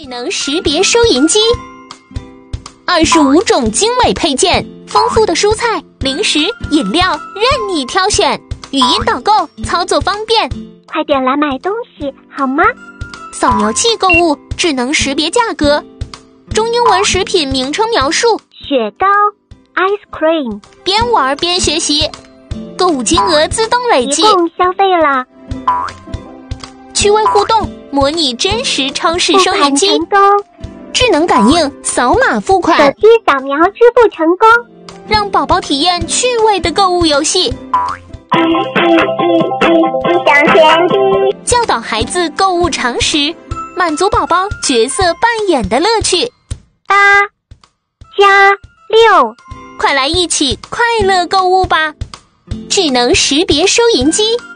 智能识别收银机，25种精美配件，丰富的蔬菜、零食、饮料任你挑选，语音导购，操作方便。 快点来买东西好吗？ 扫描器购物，智能识别价格，中英文食品名称描述， 雪糕 ice cream， 边玩边学习，购物金额自动累计， 一共消费了。 趣味互动，模拟真实超市收银机， 成功， 智能感应，扫码付款， 手机扫描支付成功， 让宝宝体验趣味的购物游戏。 向前进， 教导孩子购物常识，满足宝宝角色扮演的乐趣。 8加6， 快来一起快乐购物吧！智能识别收银机。